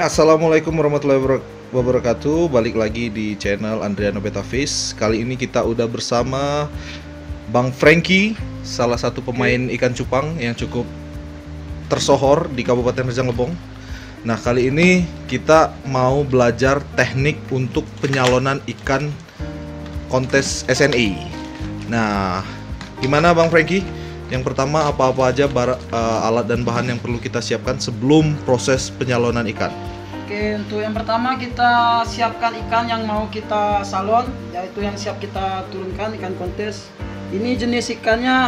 Assalamualaikum warahmatullahi wabarakatuh. Balik lagi di channel Andriano Betafish. Kali ini kita udah bersama Bang Frankie, salah satu pemain ikan cupang yang cukup tersohor di Kabupaten Rejang Lebong. Nah, kali ini kita mau belajar teknik untuk penyalonan ikan kontes SNI. Nah, gimana Bang Frankie? Yang pertama, apa-apa aja alat dan bahan yang perlu kita siapkan sebelum proses penyalonan ikan? Oke, untuk yang pertama kita siapkan ikan yang mau kita salon, yaitu yang siap kita turunkan ikan kontes. Ini jenis ikannya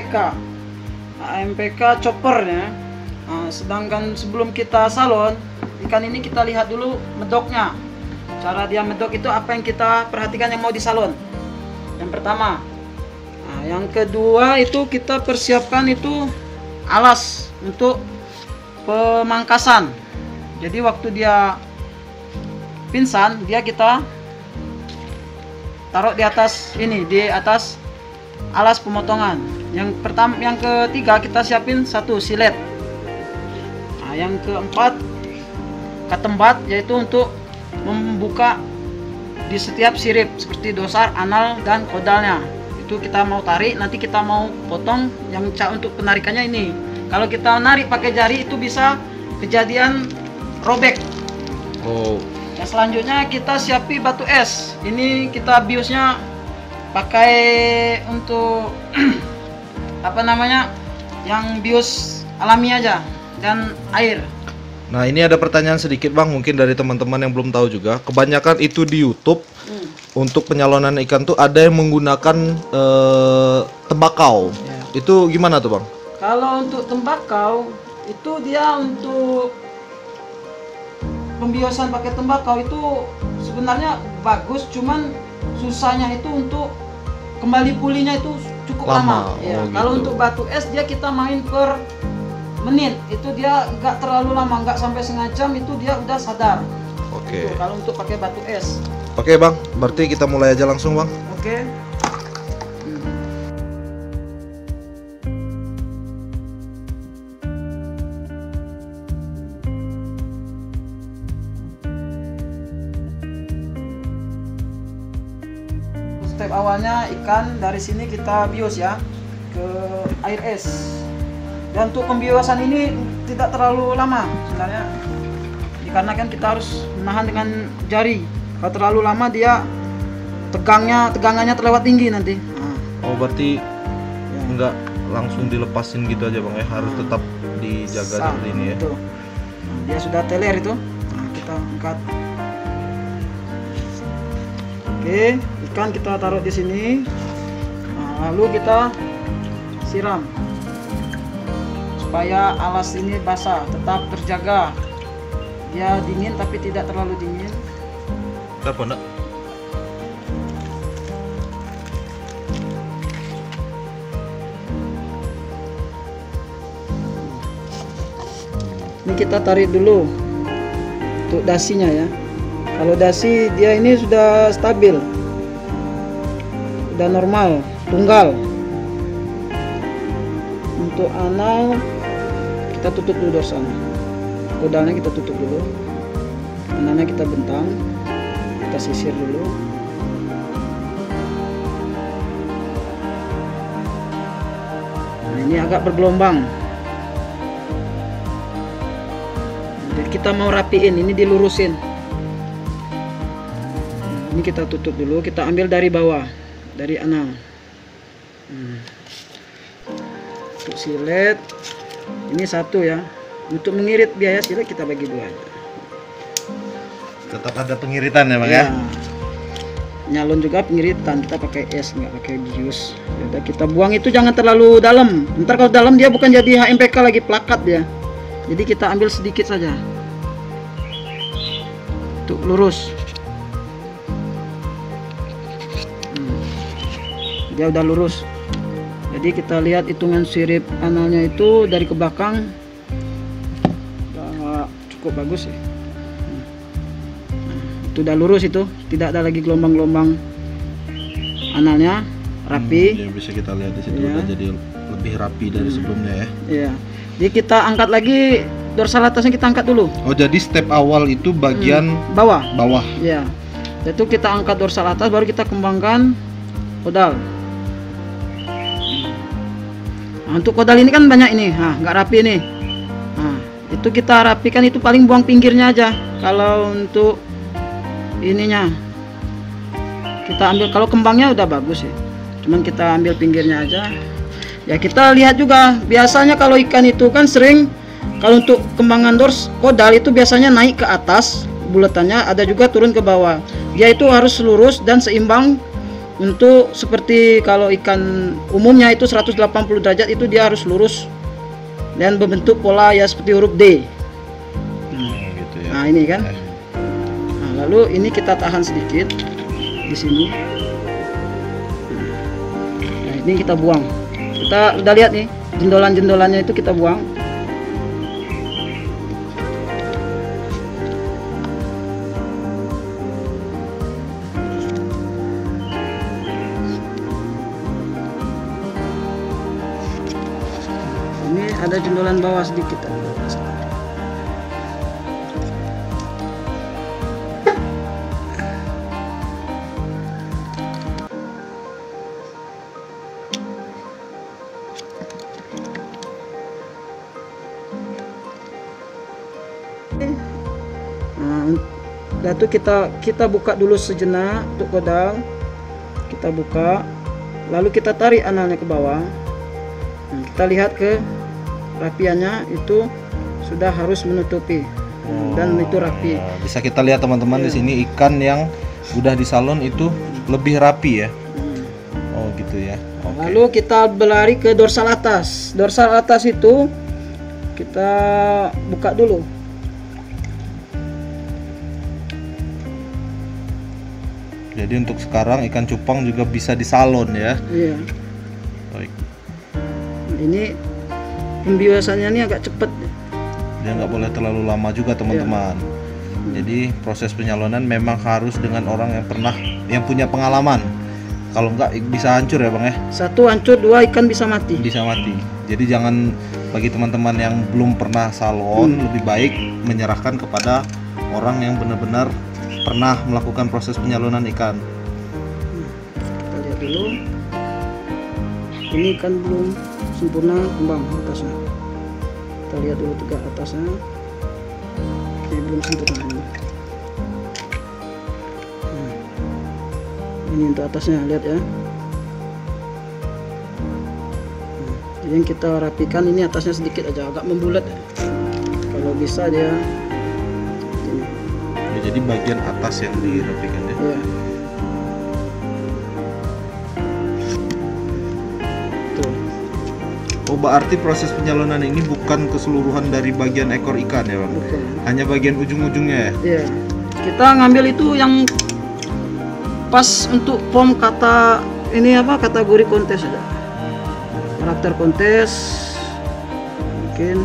HMPK chopper ya. Nah, sedangkan sebelum kita salon, ikan ini kita lihat dulu medoknya. Cara dia medok itu apa yang kita perhatikan yang mau disalon. Yang pertama. Nah, yang kedua itu kita persiapkan itu alas untuk pemangkasan. Jadi waktu dia pingsan, kita taruh di atas ini, di atas alas pemotongan. Yang ketiga kita siapin satu silet. Nah, yang keempat ketembat, yaitu untuk membuka di setiap sirip seperti dosar, anal dan kodalnya. Itu kita mau tarik, nanti kita mau potong. Yang untuk penarikannya ini, kalau kita narik pakai jari itu bisa kejadian robek. Oh. Yang selanjutnya kita siapi batu es. Ini kita biusnya pakai untuk apa namanya, yang bius alami aja dan air. Nah, ini ada pertanyaan sedikit Bang, mungkin dari teman-teman yang belum tahu juga. Kebanyakan itu di YouTube untuk penyalonan ikan tuh ada yang menggunakan tembakau. Ya. Itu gimana tuh Bang? Kalau untuk tembakau itu dia untuk pembiusan pakai tembakau itu sebenarnya bagus, cuman susahnya itu untuk kembali pulihnya itu cukup lama. Ya. Gitu. Kalau untuk batu es dia kita main per menit, itu dia nggak terlalu lama, nggak sampai setengah jam itu dia udah sadar. Oke. Kalau untuk pakai batu es. Oke Bang, berarti kita mulai aja langsung Bang. Oke. Step awalnya ikan dari sini kita bius ya ke air es. Dan untuk pembiusan ini tidak terlalu lama sebenarnya, karena kan kita harus menahan dengan jari. Kalau terlalu lama dia tegangannya terlewat tinggi nanti. Oh, berarti enggak langsung dilepasin gitu aja Bang ya, harus tetap dijaga seperti ini ya. Nah, dia sudah teler itu. Nah, kita angkat. Oke, ikan kita taruh di sini. Nah, lalu kita siram supaya alas ini basah, tetap terjaga. Dia dingin tapi tidak terlalu dingin. Apa enggak? Ini kita tarik dulu untuk dasinya ya. Kalau dasi dia ini sudah stabil, sudah normal, tunggal. Untuk anal kita tutup dulu dorsanya, kodalnya kita tutup dulu, analnya kita bentang, kita sisir dulu. Nah, ini agak bergelombang. Jadi kita mau rapiin, ini dilurusin. Ini kita tutup dulu, kita ambil dari bawah, dari anal. Untuk silet ini satu ya. Untuk mengirit biaya silet kita bagi dua aja. Tetap ada pengiritan ya Bang ya? Nyalon juga pengiritan, kita pakai es, nggak pakai bius. Yaudah, kita buang itu jangan terlalu dalam. Ntar kalau dalam dia bukan jadi HMPK lagi, plakat dia. Jadi kita ambil sedikit saja. Untuk lurus. Dia udah lurus. Jadi kita lihat hitungan sirip analnya itu dari ke belakang udah cukup bagus ya. Itu udah lurus, itu tidak ada lagi gelombang-gelombang. Analnya rapi. Ya, bisa kita lihat di situ ya. Udah jadi lebih rapi dari sebelumnya ya. Iya. Jadi kita angkat lagi dorsal atasnya kita angkat dulu. Oh, jadi step awal itu bagian Bawah. bawah. Ya. Itu kita angkat dorsal atas, baru kita kembangkan kodal. Nah, untuk kodal ini kan banyak ini, nggak rapi nih. Nah, itu kita rapikan, itu paling buang pinggirnya aja. Kalau untuk ininya kita ambil, kalau kembangnya udah bagus ya. Cuman kita ambil pinggirnya aja. Ya kita lihat juga, biasanya kalau ikan itu kan sering, kalau untuk kembangan kodal itu biasanya naik ke atas bulatannya, ada juga turun ke bawah. Dia itu harus lurus dan seimbang. Untuk seperti kalau ikan umumnya itu 180 derajat, itu dia harus lurus dan berbentuk pola ya seperti huruf D. Gitu ya. Nah ini kan. Nah, lalu ini kita tahan sedikit di sini. Nah, ini kita buang. Kita udah lihat nih jendolan-jendolannya itu kita buang. Ini ada jendolan bawah sedikit. Nah, itu kita buka dulu sejenak untuk kodal. Kita buka, lalu kita tarik analnya ke bawah. Nah, kita lihat ke rapiannya itu sudah harus menutupi dan itu rapi. Bisa kita lihat teman-teman di sini ikan yang udah di salon itu lebih rapi ya. Oh gitu ya. Lalu kita berlari ke dorsal atas. Dorsal atas itu kita buka dulu. Jadi untuk sekarang ikan cupang juga bisa di salon ya. Iya. Baik. Ini pembiasannya ini agak cepat. Dia nggak boleh terlalu lama juga teman-teman. Jadi proses penyalonan memang harus dengan orang yang punya pengalaman. Kalau nggak bisa hancur ya bang ya. Satu hancur, dua ikan bisa mati. Bisa mati. Jadi jangan, bagi teman-teman yang belum pernah salon, lebih baik menyerahkan kepada orang yang benar-benar pernah melakukan proses penyalonan ikan. Kita lihat dulu. Ini ikan belum sempurna kembang atasnya. Kita lihat dulu tegak atasnya. Ini belum sempurna ini. Ini untuk atasnya, lihat ya. Jadi yang kita rapikan ini atasnya sedikit aja, agak membulat. Kalau bisa dia ini. Ya, jadi bagian atas yang dirapikan ya. Ya. Tuh. Oh, berarti proses penyalonan ini bukan keseluruhan dari bagian ekor ikan ya bang? Bukan. Hanya bagian ujung-ujungnya ya? Iya. Kita ngambil itu yang pas untuk form kata ini apa, kategori kontes aja. Karakter kontes mungkin.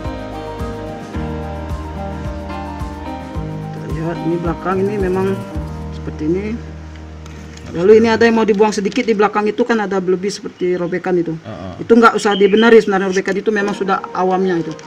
Kita lihat ini belakang ini memang seperti ini. Lalu ini ada yang mau dibuang sedikit di belakang, itu kan ada lebih seperti robekan itu. Itu nggak usah dibenari sebenarnya, robekan itu memang sudah awamnya itu.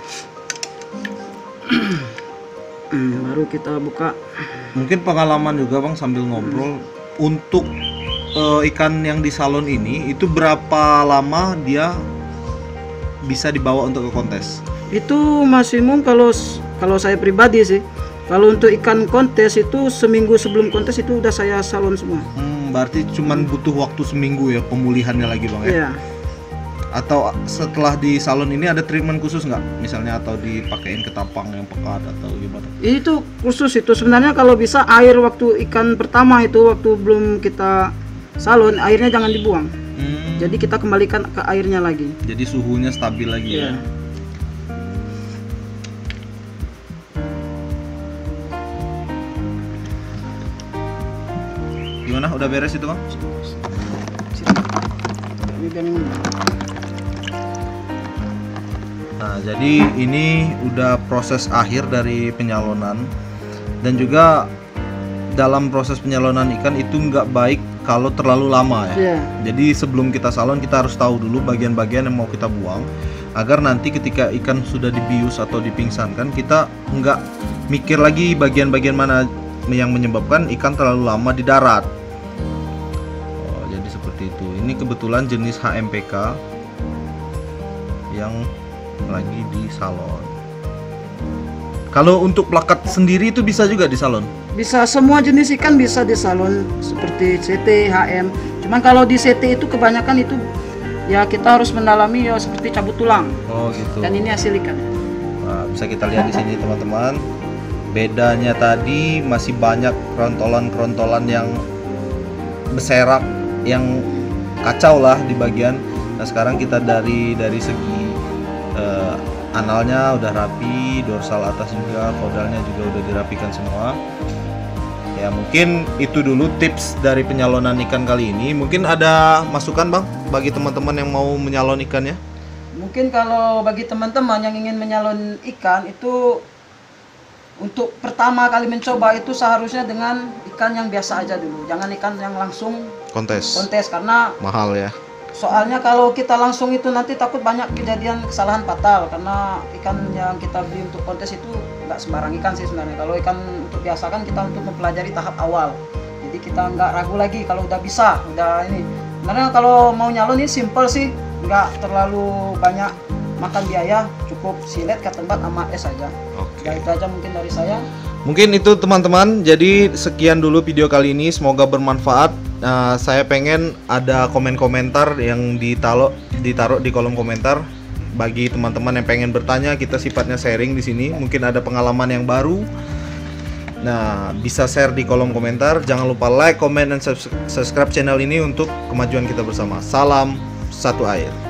Baru kita buka. Mungkin pengalaman juga bang sambil ngobrol, untuk ikan yang di salon ini itu berapa lama dia bisa dibawa untuk ke kontes? Itu maksimum kalau saya pribadi sih, kalau untuk ikan kontes itu seminggu sebelum kontes itu udah saya salon semua. Berarti cuman butuh waktu seminggu ya pemulihannya lagi bang ya? Iya. Atau setelah di salon ini ada treatment khusus nggak? Misalnya atau dipakein ketapang yang pekat atau gimana? Itu khusus itu sebenarnya, kalau bisa air waktu ikan pertama itu waktu belum kita salon, airnya jangan dibuang. Jadi kita kembalikan ke airnya lagi. Jadi suhunya stabil lagi ya. Gimana? Udah beres itu bang? Nah, jadi ini udah proses akhir dari penyalonan, dan juga dalam proses penyalonan ikan itu nggak baik kalau terlalu lama ya. Jadi sebelum kita salon kita harus tahu dulu bagian-bagian yang mau kita buang, agar nanti ketika ikan sudah dibius atau dipingsankan, kita nggak mikir lagi bagian-bagian mana yang menyebabkan ikan terlalu lama di darat. Oh, jadi seperti itu. Ini kebetulan jenis HMPK yang lagi di salon. Kalau untuk plakat sendiri itu bisa juga di salon? Bisa, semua jenis ikan bisa di salon seperti CT, HM. Cuman kalau di CT itu kebanyakan itu ya kita harus mendalami ya seperti cabut tulang. Oh gitu. Dan ini hasil ikan. Nah, bisa kita lihat di sini teman-teman. Bedanya tadi masih banyak kerontolan-kerontolan yang berserak, yang kacau lah di bagian. Nah sekarang kita dari segi analnya udah rapi, dorsal atas juga, caudalnya juga udah dirapikan semua. Ya mungkin itu dulu tips dari penyalonan ikan kali ini. Mungkin ada masukan Bang bagi teman-teman yang mau menyalon ikannya? Mungkin kalau bagi teman-teman yang ingin menyalon ikan itu untuk pertama kali mencoba itu seharusnya dengan ikan yang biasa aja dulu. Jangan ikan yang langsung Kontes karena mahal ya. soalnya kalau kita langsung itu nanti takut banyak kejadian kesalahan fatal, karena ikan yang kita beli untuk kontes itu nggak sembarang ikan sih sebenarnya. Kalau ikan untuk biasa kan kita untuk mempelajari tahap awal, jadi kita nggak ragu lagi kalau udah bisa, udah ini. Sebenarnya kalau mau nyalon ini simple sih, nggak terlalu banyak makan biaya, cukup silet, ketembat, sama es aja. Oke. Ya itu aja mungkin dari saya. Mungkin itu teman-teman. Jadi sekian dulu video kali ini, semoga bermanfaat. Saya pengen ada komen-komentar yang ditaruh di kolom komentar bagi teman-teman yang pengen bertanya. Kita sifatnya sharing di sini. Mungkin ada pengalaman yang baru. Nah, bisa share di kolom komentar. Jangan lupa like, comment, dan subscribe channel ini untuk kemajuan kita bersama. Salam satu air.